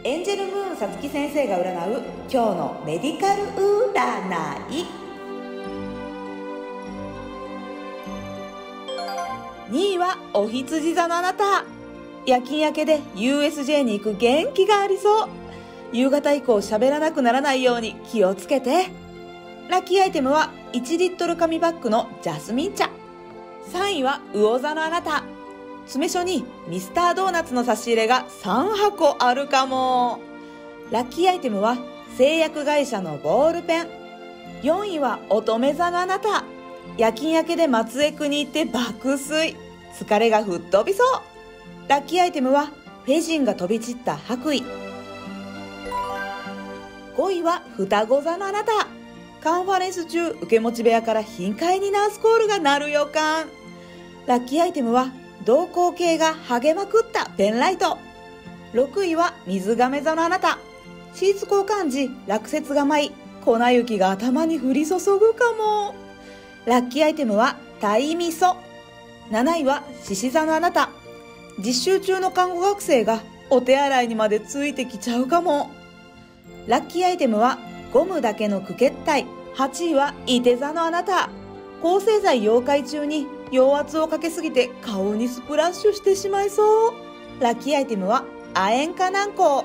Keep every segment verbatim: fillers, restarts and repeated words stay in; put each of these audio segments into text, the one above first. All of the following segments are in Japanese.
エンジェルムーンさつき先生が占う今日のメディカル占い。にいはお羊座のあなた。夜勤明けで ユーエスジェー に行く元気がありそう。夕方以降喋らなくならないように気をつけて。ラッキーアイテムはいちリットル紙パックのジャスミン茶。さんいは魚座のあなた。詰め所にミスタードーナツの差し入れがさんはこあるかも。ラッキーアイテムは製薬会社のボールペン。よんいは乙女座のあなた。夜勤明けで松江区に行って爆睡。疲れが吹っ飛びそう。ラッキーアイテムはフェジンが飛び散った白衣。ごいは双子座のあなた。カンファレンス中、受け持ち部屋から頻回にナースコールが鳴る予感。ラッキーアイテムは瞳孔系が剥げまくったペンライト。ろくいは水亀座のあなた。シーツ交換時、落雪が舞い、粉雪が頭に降り注ぐかも。ラッキーアイテムは鯛味噌。なないは獅子座のあなた。実習中の看護学生がお手洗いにまでついてきちゃうかも。ラッキーアイテムはゴムだけのクケッタイ。はちいは射手座のあなた。抗生剤溶解中に陽圧をかけすぎて顔にスプラッシュしてしまいそう。ラッキーアイテムは亜鉛化軟膏。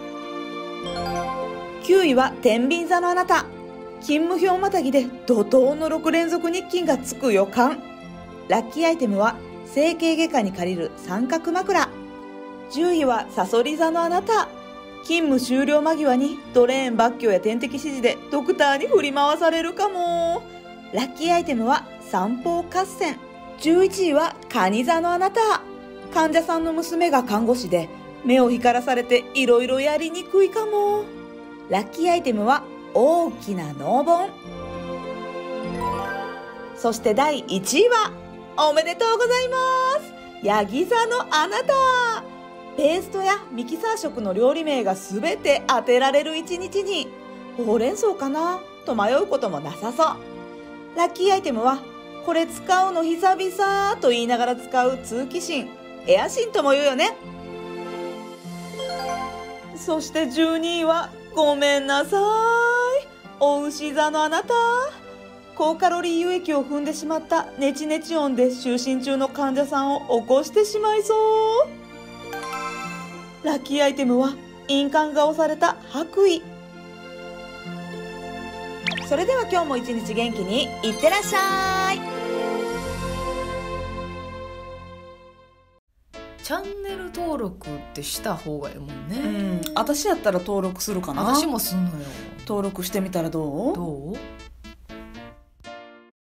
きゅういは天秤座のあなた。勤務表またぎで怒涛のろくれんぞく日勤がつく予感。ラッキーアイテムは整形外科に借りる三角枕。じゅういはサソリ座のあなた。勤務終了間際にドレーン抜去や点滴指示でドクターに振り回されるかも。ラッキーアイテムは三方合戦。じゅういちいは蟹座のあなた。患者さんの娘が看護師で目を光らされていろいろやりにくいかも。ラッキーアイテムは大きなノーボン。そしてだいいちいはおめでとうございます。ヤギ座のあなた。ペーストやミキサー食の料理名がすべて当てられる一日に。ほうれん草かなと迷うこともなさそう。ラッキーアイテムはこれ使うの久々と言いながら使う通気芯。エア芯とも言うよね。そしてじゅうにいはごめんなさい。お牛座のあなた。高カロリー輸液を踏んでしまったネチネチ音で就寝中の患者さんを起こしてしまいそう。ラッキーアイテムは印鑑が押された白衣。それでは今日も一日元気にいってらっしゃい。 チャンネル登録ってした方がいいもんね。 うん、私やったら登録するかな。 私もすんのよ。 登録してみたらどう？ どう？